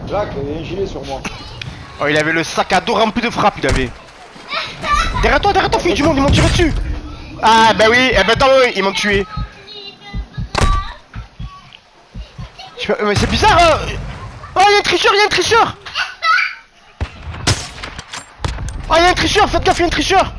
Jacques, il y avait un gilet sur moi. Oh, il avait le sac à dos rempli de frappes, il avait. Derrière toi, fille du monde, ils m'ont tiré dessus. Ah, bah oui, eh ben attends, oui, ils m'ont tué. Mais c'est bizarre, hein. Oh, il y a un tricheur, Oh, il y a un tricheur, faites gaffe, il y a un tricheur.